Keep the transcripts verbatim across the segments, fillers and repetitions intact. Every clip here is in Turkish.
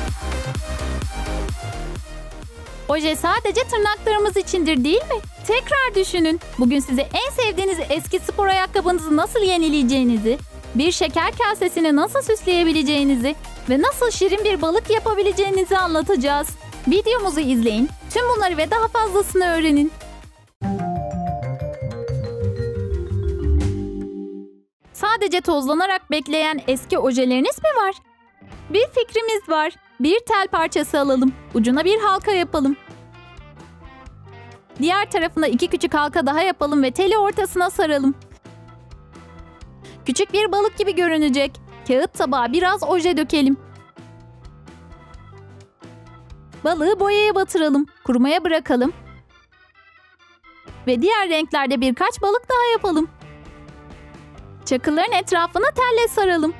Oje sadece tırnaklarımız içindir değil mi? Tekrar düşünün. Bugün size en sevdiğiniz eski spor ayakkabınızı nasıl yenileyeceğinizi, bir şeker kasesini nasıl süsleyebileceğinizi ve nasıl şirin bir balık yapabileceğinizi anlatacağız. Videomuzu izleyin. Tüm bunları ve daha fazlasını öğrenin. Sadece tozlanarak bekleyen eski ojeleriniz mi var? Bir fikrimiz var. Bir tel parçası alalım. Ucuna bir halka yapalım. Diğer tarafına iki küçük halka daha yapalım ve teli ortasına saralım. Küçük bir balık gibi görünecek. Kağıt tabağa biraz oje dökelim. Balığı boyaya batıralım. Kurumaya bırakalım. Ve diğer renklerde birkaç balık daha yapalım. Çakılların etrafına telle saralım.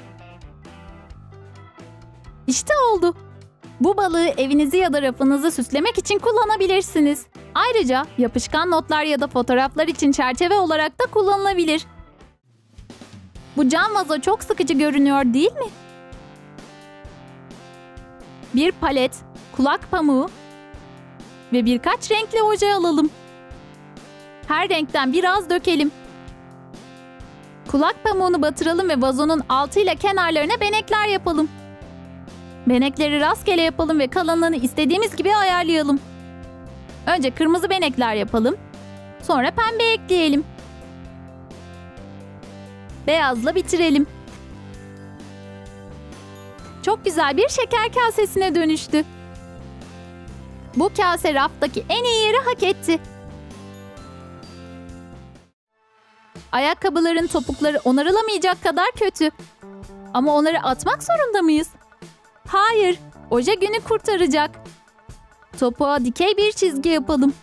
İşte oldu. Bu balığı evinizi ya da rafınızı süslemek için kullanabilirsiniz. Ayrıca yapışkan notlar ya da fotoğraflar için çerçeve olarak da kullanılabilir. Bu cam vazo çok sıkıcı görünüyor değil mi? Bir palet, kulak pamuğu ve birkaç renkli oje alalım. Her renkten biraz dökelim. Kulak pamuğunu batıralım ve vazonun altıyla kenarlarına benekler yapalım. Benekleri rastgele yapalım ve kalanını istediğimiz gibi ayarlayalım. Önce kırmızı benekler yapalım. Sonra pembe ekleyelim. Beyazla bitirelim. Çok güzel bir şeker kasesine dönüştü. Bu kase raftaki en iyi yeri hak etti. Ayakkabıların topukları onarılamayacak kadar kötü. Ama onları atmak zorunda mıyız? Hayır, oje günü kurtaracak. Topuğa dikey bir çizgi yapalım.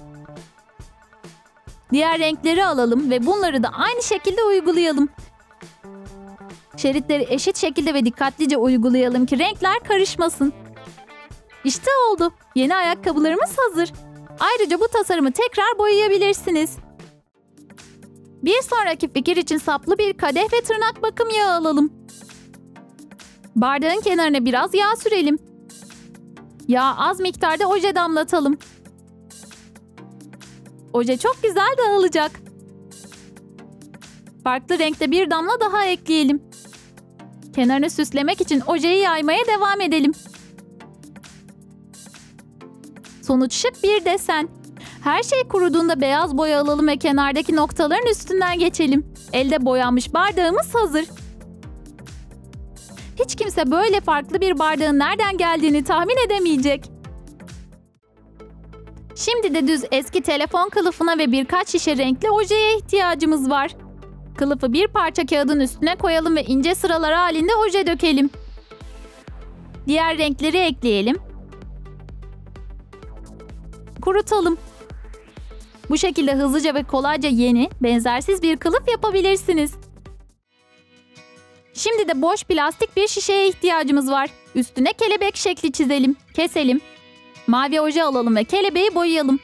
Diğer renkleri alalım ve bunları da aynı şekilde uygulayalım. Şeritleri eşit şekilde ve dikkatlice uygulayalım ki renkler karışmasın. İşte oldu. Yeni ayakkabılarımız hazır. Ayrıca bu tasarımı tekrar boyayabilirsiniz. Bir sonraki fikir için saplı bir kadeh ve tırnak bakım yağı alalım. Bardağın kenarına biraz yağ sürelim. Yağa az miktarda oje damlatalım. Oje çok güzel dağılacak. Farklı renkte bir damla daha ekleyelim. Kenarını süslemek için ojeyi yaymaya devam edelim. Sonuç şık bir desen. Her şey kuruduğunda beyaz boya alalım ve kenardaki noktaların üstünden geçelim. Elde boyanmış bardağımız hazır. Hiç kimse böyle farklı bir bardağın nereden geldiğini tahmin edemeyecek. Şimdi de düz eski telefon kılıfına ve birkaç şişe renkli ojeye ihtiyacımız var. Kılıfı bir parça kağıdın üstüne koyalım ve ince sıralar halinde oje dökelim. Diğer renkleri ekleyelim. Kurutalım. Bu şekilde hızlıca ve kolayca yeni, benzersiz bir kılıf yapabilirsiniz. Şimdi de boş plastik bir şişeye ihtiyacımız var. Üstüne kelebek şekli çizelim, keselim. Mavi oje alalım ve kelebeği boyayalım.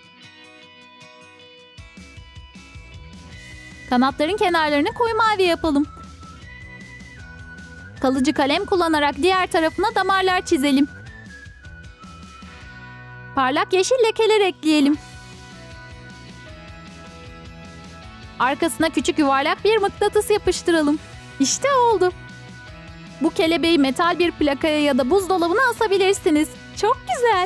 Kanatların kenarlarını koyu mavi yapalım. Kalıcı kalem kullanarak diğer tarafına damarlar çizelim. Parlak yeşil lekeler ekleyelim. Arkasına küçük yuvarlak bir mıknatıs yapıştıralım. İşte oldu. Bu kelebeği metal bir plakaya ya da buzdolabına asabilirsiniz. Çok güzel.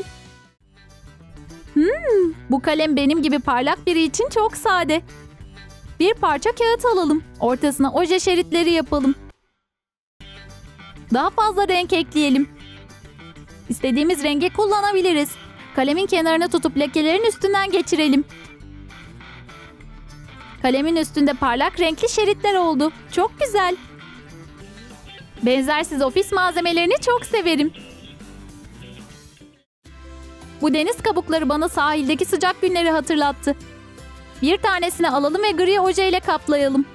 Hmm, bu kalem benim gibi parlak biri için çok sade. Bir parça kağıt alalım. Ortasına oje şeritleri yapalım. Daha fazla renk ekleyelim. İstediğimiz rengi kullanabiliriz. Kalemin kenarını tutup lekelerin üstünden geçirelim. Kalemin üstünde parlak renkli şeritler oldu. Çok güzel. Benzersiz ofis malzemelerini çok severim. Bu deniz kabukları bana sahildeki sıcak günleri hatırlattı. Bir tanesini alalım ve gri oje ile kaplayalım.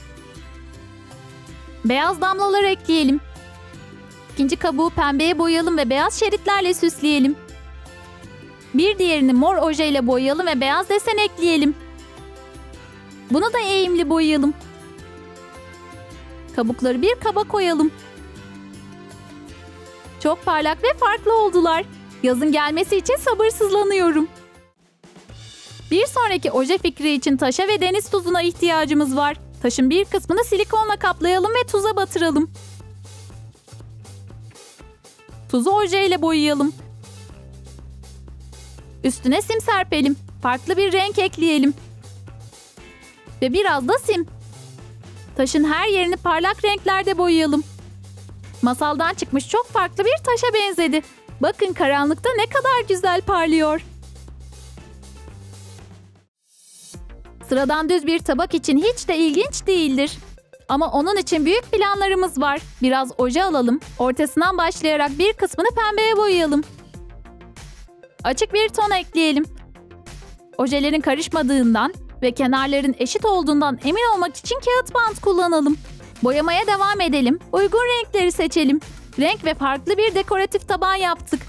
Beyaz damlalar ekleyelim. İkinci kabuğu pembeye boyayalım ve beyaz şeritlerle süsleyelim. Bir diğerini mor oje ile boyayalım ve beyaz desen ekleyelim. Bunu da eğimli boyayalım. Kabukları bir kaba koyalım. Çok parlak ve farklı oldular. Yazın gelmesi için sabırsızlanıyorum. Bir sonraki oje fikri için taşa ve deniz tuzuna ihtiyacımız var. Taşın bir kısmını silikonla kaplayalım ve tuza batıralım. Tuzu ojeyle boyayalım. Üstüne sim serpelim. Farklı bir renk ekleyelim. Ve biraz da sim. Taşın her yerini parlak renklerde boyayalım. Masaldan çıkmış çok farklı bir taşa benzedi. Bakın karanlıkta ne kadar güzel parlıyor. Sıradan düz bir tabak için hiç de ilginç değildir. Ama onun için büyük planlarımız var. Biraz oje alalım. Ortasından başlayarak bir kısmını pembeye boyayalım. Açık bir ton ekleyelim. Ojelerin karışmadığından ve kenarların eşit olduğundan emin olmak için kağıt bant kullanalım. Boyamaya devam edelim. Uygun renkleri seçelim. Renk ve farklı bir dekoratif taban yaptık.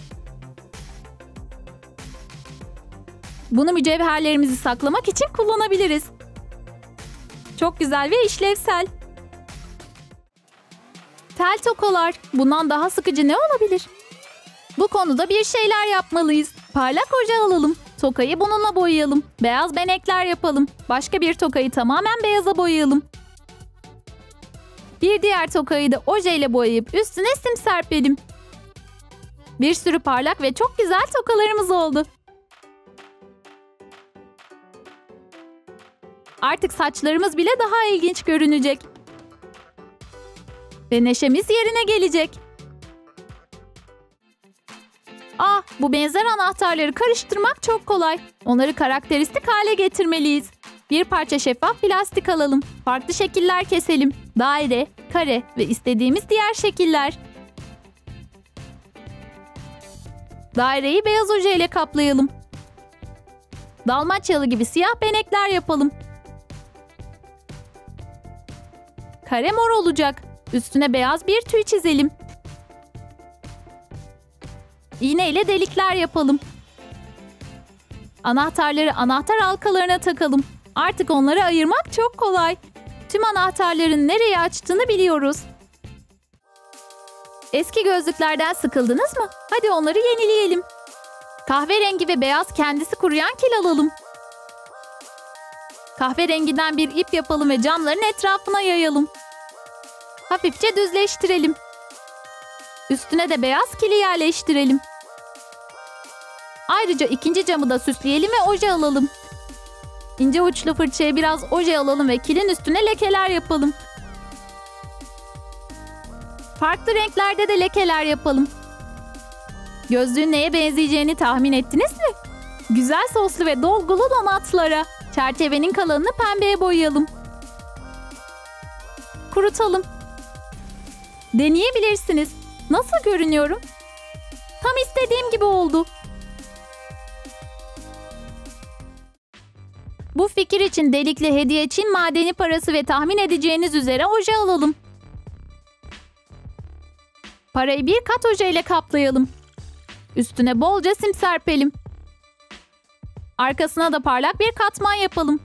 Bunu mücevherlerimizi saklamak için kullanabiliriz. Çok güzel ve işlevsel. Tel tokalar. Bundan daha sıkıcı ne olabilir? Bu konuda bir şeyler yapmalıyız. Parlak oje alalım. Tokayı bununla boyayalım. Beyaz benekler yapalım. Başka bir tokayı tamamen beyaza boyayalım. Bir diğer tokayı da ojeyle boyayıp üstüne sim serpelim. Bir sürü parlak ve çok güzel tokalarımız oldu. Artık saçlarımız bile daha ilginç görünecek. Ve neşemiz yerine gelecek. Ah, bu benzer anahtarları karıştırmak çok kolay. Onları karakteristik hale getirmeliyiz. Bir parça şeffaf plastik alalım. Farklı şekiller keselim. Daire, kare ve istediğimiz diğer şekiller. Daireyi beyaz oje ile kaplayalım. Dalmaçyalı gibi siyah benekler yapalım. Kare mor olacak. Üstüne beyaz bir tüy çizelim. İğne ile delikler yapalım. Anahtarları anahtar halkalarına takalım. Artık onları ayırmak çok kolay. Tüm anahtarların nereye açtığını biliyoruz. Eski gözlüklerden sıkıldınız mı? Hadi onları yenileyelim. Kahverengi ve beyaz kendisi kuruyan kil alalım. Kahverenginden bir ip yapalım ve camların etrafına yayalım. Hafifçe düzleştirelim. Üstüne de beyaz kili yerleştirelim. Ayrıca ikinci camı da süsleyelim ve oje alalım. İnce uçlu fırçaya biraz oje alalım ve kilin üstüne lekeler yapalım. Farklı renklerde de lekeler yapalım. Gözlüğün neye benzeyeceğini tahmin ettiniz mi? Güzel soslu ve dolgulu donatlara. Çerçevenin kalanını pembeye boyayalım. Kurutalım. Deneyebilirsiniz. Nasıl görünüyorum? Tam istediğim gibi oldu. Bu fikir için delikli hediye Çin madeni parası ve tahmin edeceğiniz üzere oje alalım. Parayı bir kat oje ile kaplayalım. Üstüne bolca sim serpelim. Arkasına da parlak bir katman yapalım.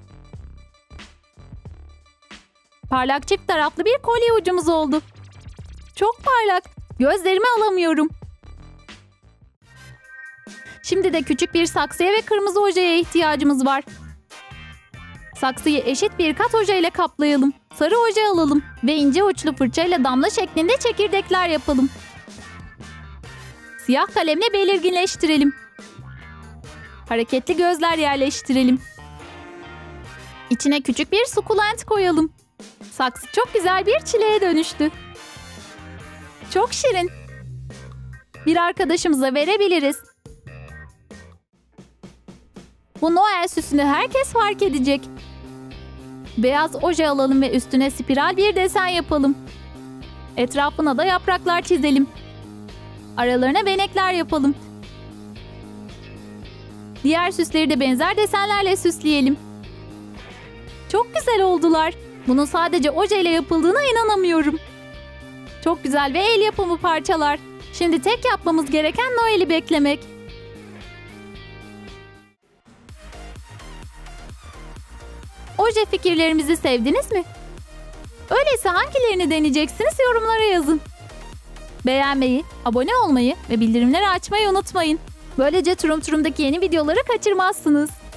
Parlak çift taraflı bir kolye ucumuz oldu. Çok parlak. Gözlerimi alamıyorum. Şimdi de küçük bir saksıya ve kırmızı ojeye ihtiyacımız var. Saksıyı eşit bir kat ojeyle kaplayalım. Sarı oje alalım ve ince uçlu fırçayla damla şeklinde çekirdekler yapalım. Siyah kalemle belirginleştirelim. Hareketli gözler yerleştirelim. İçine küçük bir sukulent koyalım. Saksı çok güzel bir çileğe dönüştü. Çok şirin. Bir arkadaşımıza verebiliriz. Bu Noel süsünü herkes fark edecek. Beyaz oje alalım ve üstüne spiral bir desen yapalım. Etrafına da yapraklar çizelim. Aralarına benekler yapalım. Diğer süsleri de benzer desenlerle süsleyelim. Çok güzel oldular. Bunun sadece ojeyle yapıldığına inanamıyorum. Çok güzel ve el yapımı parçalar. Şimdi tek yapmamız gereken Noel'i beklemek. Oje fikirlerimizi sevdiniz mi? Öyleyse hangilerini deneyeceksiniz yorumlara yazın. beğenmeyi, abone olmayı ve bildirimleri açmayı unutmayın. Böylece Turum Turum'daki yeni videoları kaçırmazsınız.